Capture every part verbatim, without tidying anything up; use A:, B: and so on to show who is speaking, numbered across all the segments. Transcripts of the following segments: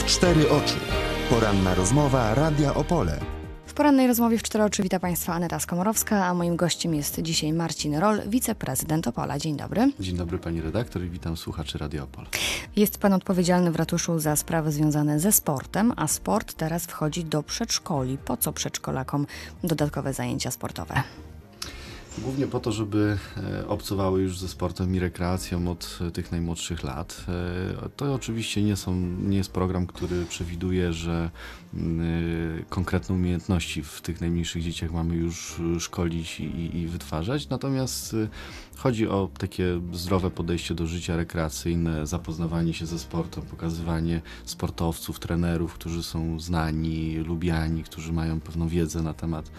A: W cztery oczy. Poranna rozmowa Radia Opole.
B: W porannej rozmowie w cztery oczy wita Państwa Aneta Skomorowska, a moim gościem jest dzisiaj Marcin Rol, wiceprezydent Opola. Dzień dobry.
C: Dzień dobry pani redaktor i witam słuchaczy Radia Opole.
B: Jest pan odpowiedzialny w ratuszu za sprawy związane ze sportem, a sport teraz wchodzi do przedszkoli. Po co przedszkolakom dodatkowe zajęcia sportowe?
C: Głównie po to, żeby obcowały już ze sportem i rekreacją od tych najmłodszych lat. To oczywiście nie, są, nie jest program, który przewiduje, że konkretne umiejętności w tych najmniejszych dzieciach mamy już szkolić i, i wytwarzać, natomiast chodzi o takie zdrowe podejście do życia rekreacyjne, zapoznawanie się ze sportem, pokazywanie sportowców, trenerów, którzy są znani, lubiani, którzy mają pewną wiedzę na temat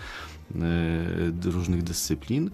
C: różnych dyscyplin,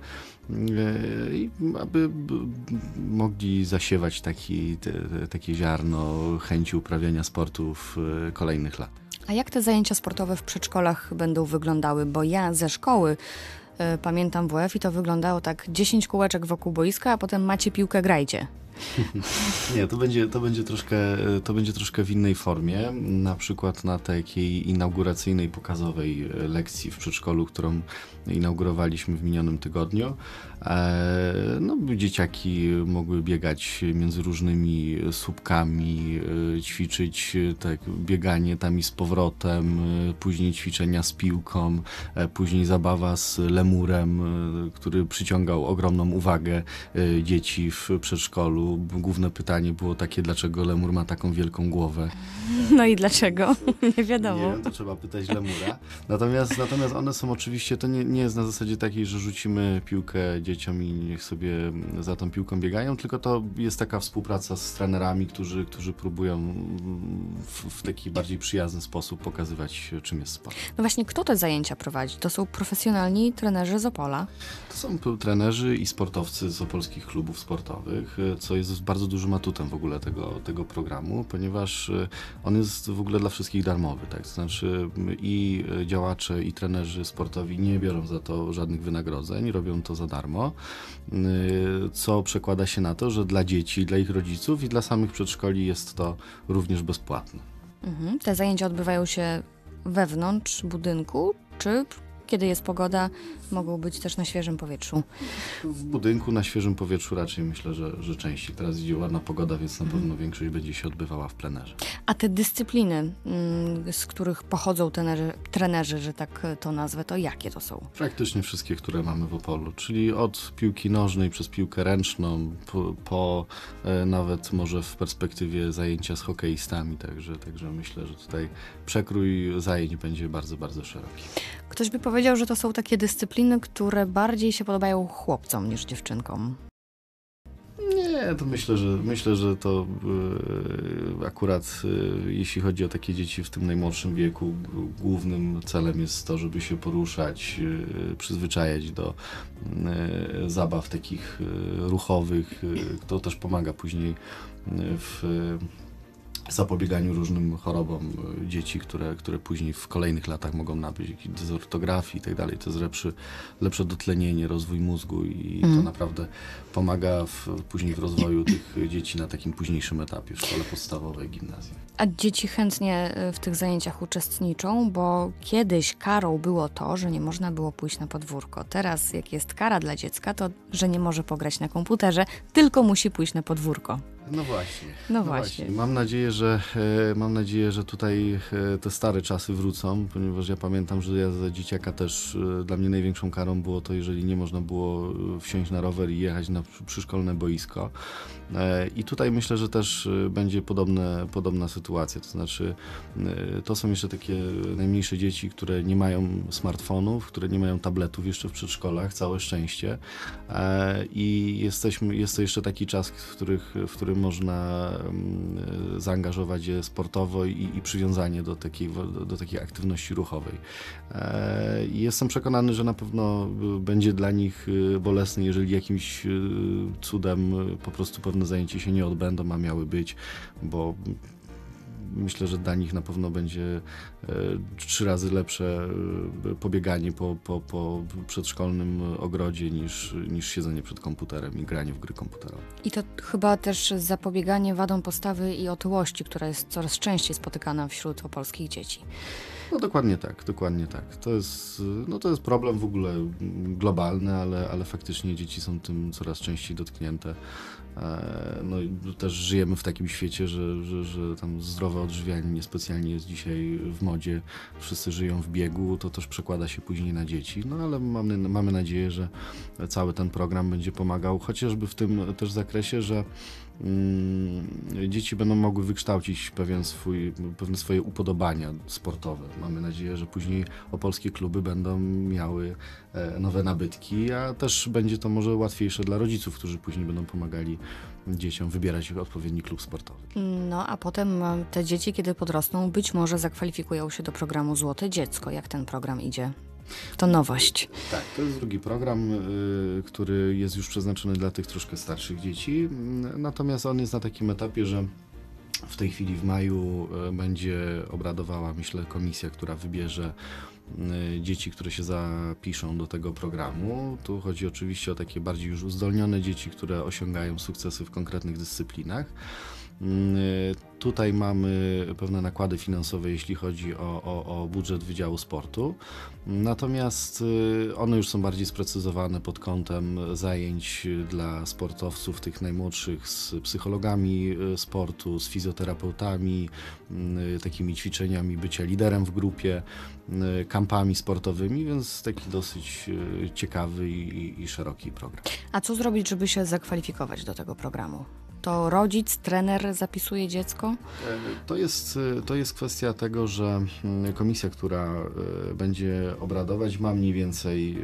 C: i aby mogli zasiewać taki, te, takie ziarno chęci uprawiania sportu w kolejnych latach.
B: A jak te zajęcia sportowe w przedszkolach będą wyglądały? Bo ja ze szkoły y, pamiętam W F i to wyglądało tak: dziesięć kółeczek wokół boiska, a potem macie piłkę, grajcie.
C: Nie, to będzie, to, będzie troszkę, to będzie troszkę w innej formie. Na przykład na takiej inauguracyjnej, pokazowej lekcji w przedszkolu, którą inaugurowaliśmy w minionym tygodniu. E, no, dzieciaki mogły biegać między różnymi słupkami, e, ćwiczyć tak, bieganie tam i z powrotem, e, później ćwiczenia z piłką, e, później zabawa z lemurem, e, który przyciągał ogromną uwagę e, dzieci w przedszkolu. Główne pytanie było takie, dlaczego lemur ma taką wielką głowę.
B: No i dlaczego? Nie wiadomo.
C: Nie wiem, to trzeba pytać lemura. Natomiast, natomiast one są oczywiście, to nie, nie jest na zasadzie takiej, że rzucimy piłkę dzieciom i niech sobie za tą piłką biegają, tylko to jest taka współpraca z trenerami, którzy, którzy próbują w, w taki bardziej przyjazny sposób pokazywać, czym jest sport.
B: No właśnie, kto te zajęcia prowadzi? To są profesjonalni trenerzy z Opola?
C: To są trenerzy i sportowcy z opolskich klubów sportowych, co jest bardzo dużym atutem w ogóle tego, tego programu, ponieważ on jest w ogóle dla wszystkich darmowy, tak? To znaczy i działacze, i trenerzy sportowi nie biorą za to żadnych wynagrodzeń, robią to za darmo, co przekłada się na to, że dla dzieci, dla ich rodziców i dla samych przedszkoli jest to również bezpłatne.
B: Mhm. Te zajęcia odbywają się wewnątrz budynku, czy kiedy jest pogoda, mogą być też na świeżym powietrzu?
C: W budynku, na świeżym powietrzu raczej myślę, że, że częściej. Teraz idzie ładna pogoda, więc na pewno mhm. większość będzie się odbywała w plenerze.
B: A te dyscypliny, z których pochodzą trenerzy, trenerzy, że tak to nazwę, to jakie to są?
C: Praktycznie wszystkie, które mamy w Opolu, czyli od piłki nożnej przez piłkę ręczną, po, po e, nawet może w perspektywie zajęcia z hokeistami, także, także myślę, że tutaj przekrój zajęć będzie bardzo, bardzo szeroki.
B: Ktoś by powiedział, że to są takie dyscypliny, które bardziej się podobają chłopcom niż dziewczynkom.
C: Nie, to myślę, że myślę, że to yy, akurat yy, jeśli chodzi o takie dzieci w tym najmłodszym wieku, głównym celem jest to, żeby się poruszać, yy, przyzwyczajać do yy, zabaw takich yy, ruchowych. Yy, to też pomaga później yy, w yy, zapobieganiu różnym chorobom dzieci, które, które później w kolejnych latach mogą nabyć, jakiejś dezortografii i tak dalej. To jest lepszy, lepsze dotlenienie, rozwój mózgu i mm. to naprawdę pomaga w, później w rozwoju tych dzieci na takim późniejszym etapie w szkole podstawowej, gimnazjum.
B: A dzieci chętnie w tych zajęciach uczestniczą, bo kiedyś karą było to, że nie można było pójść na podwórko. Teraz jak jest kara dla dziecka, to że nie może pograć na komputerze, tylko musi pójść na podwórko.
C: No właśnie.
B: No,
C: no
B: właśnie.
C: właśnie. Mam nadzieję, że e, mam nadzieję, że tutaj e, te stare czasy wrócą, ponieważ ja pamiętam, że ja za dzieciaka też e, dla mnie największą karą było to, jeżeli nie można było wsiąść na rower i jechać na przyszkolne boisko. E, I tutaj myślę, że też e, będzie podobne, podobna sytuacja. To znaczy e, to są jeszcze takie najmniejsze dzieci, które nie mają smartfonów, które nie mają tabletów jeszcze w przedszkolach, całe szczęście. E, I jesteśmy, jest to jeszcze taki czas, w, których, w którym można um, zaangażować je sportowo i, i przywiązanie do takiej, do, do takiej aktywności ruchowej. E, I jestem przekonany, że na pewno będzie dla nich bolesne, jeżeli jakimś cudem po prostu pewne zajęcia się nie odbędą, a miały być, bo myślę, że dla nich na pewno będzie e, trzy razy lepsze e, pobieganie po, po, po przedszkolnym ogrodzie niż, niż siedzenie przed komputerem i granie w gry komputerowe.
B: I to chyba też zapobieganie wadom postawy i otyłości, która jest coraz częściej spotykana wśród opolskich dzieci.
C: No dokładnie tak, dokładnie tak. To jest, no to jest problem w ogóle globalny, ale, ale faktycznie dzieci są tym coraz częściej dotknięte. No i też żyjemy w takim świecie, że, że, że tam zdrowe odżywianie niespecjalnie jest dzisiaj w modzie. Wszyscy żyją w biegu, to też przekłada się później na dzieci. No ale mamy, mamy nadzieję, że cały ten program będzie pomagał chociażby w tym też zakresie, że mm, dzieci będą mogły wykształcić pewien swój, pewne swoje upodobania sportowe. Mamy nadzieję, że później opolskie kluby będą miały e, nowe nabytki, a też będzie to może łatwiejsze dla rodziców, którzy później będą pomagali dzieciom wybierać odpowiedni klub sportowy.
B: No a potem te dzieci, kiedy podrosną, być może zakwalifikują się do programu Złote Dziecko. Jak ten program idzie? To nowość.
C: Tak, to jest drugi program, y, który jest już przeznaczony dla tych troszkę starszych dzieci, natomiast on jest na takim etapie, że w tej chwili w maju y, będzie obradowała, myślę, komisja, która wybierze y, dzieci, które się zapiszą do tego programu. Tu chodzi oczywiście o takie bardziej już uzdolnione dzieci, które osiągają sukcesy w konkretnych dyscyplinach. Tutaj mamy pewne nakłady finansowe, jeśli chodzi o, o, o budżet Wydziału Sportu, natomiast one już są bardziej sprecyzowane pod kątem zajęć dla sportowców, tych najmłodszych, z psychologami sportu, z fizjoterapeutami, takimi ćwiczeniami bycia liderem w grupie, kampami sportowymi, więc taki dosyć ciekawy i, i szeroki program.
B: A co zrobić, żeby się zakwalifikować do tego programu? To rodzic, trener zapisuje dziecko?
C: To jest, to jest kwestia tego, że komisja, która będzie obradować, ma mniej więcej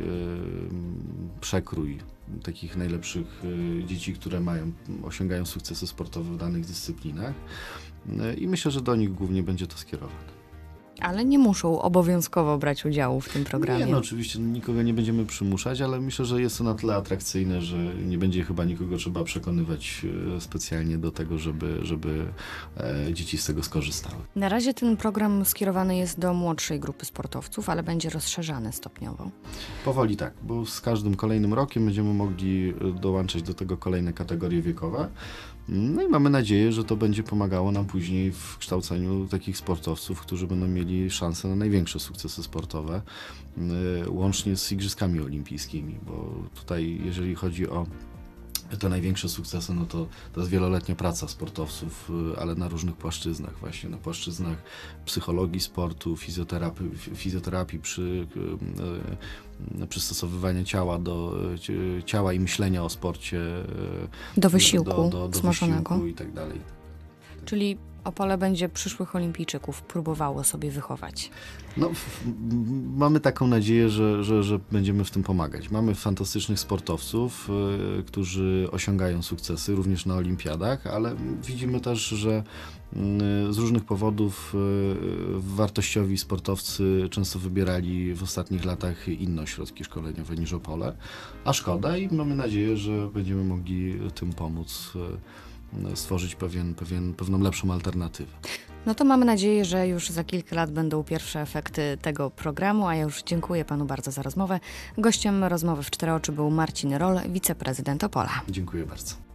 C: przekrój takich najlepszych dzieci, które mają, osiągają sukcesy sportowe w danych dyscyplinach i myślę, że do nich głównie będzie to skierowane.
B: Ale nie muszą obowiązkowo brać udziału w tym programie.
C: Nie, no oczywiście nikogo nie będziemy przymuszać, ale myślę, że jest to na tyle atrakcyjne, że nie będzie chyba nikogo trzeba przekonywać specjalnie do tego, żeby, żeby dzieci z tego skorzystały.
B: Na razie ten program skierowany jest do młodszej grupy sportowców, ale będzie rozszerzany stopniowo.
C: Powoli tak, bo z każdym kolejnym rokiem będziemy mogli dołączać do tego kolejne kategorie wiekowe. No i mamy nadzieję, że to będzie pomagało nam później w kształceniu takich sportowców, którzy będą mieli szansę na największe sukcesy sportowe, łącznie z Igrzyskami Olimpijskimi, bo tutaj jeżeli chodzi o te największe sukcesy, no to to jest wieloletnia praca sportowców, ale na różnych płaszczyznach właśnie, na płaszczyznach psychologii sportu, fizjoterapii, fizjoterapii przy przystosowywania ciała do ciała i myślenia o sporcie.
B: Do wysiłku
C: do, do, do
B: zmuszonego.
C: Wysiłku i tak dalej.
B: Czyli Opole będzie przyszłych olimpijczyków próbowało sobie wychować.
C: No, f- m- mamy taką nadzieję, że, że, że będziemy w tym pomagać. Mamy fantastycznych sportowców, y, którzy osiągają sukcesy również na olimpiadach, ale widzimy też, że y, z różnych powodów y, wartościowi sportowcy często wybierali w ostatnich latach inne ośrodki szkoleniowe niż Opole, a szkoda i mamy nadzieję, że będziemy mogli tym pomóc y, stworzyć pewien, pewien, pewną lepszą alternatywę.
B: No to mamy nadzieję, że już za kilka lat będą pierwsze efekty tego programu, a ja już dziękuję panu bardzo za rozmowę. Gościem rozmowy w Cztery Oczy był Marcin Rol, wiceprezydent Opola.
C: Dziękuję bardzo.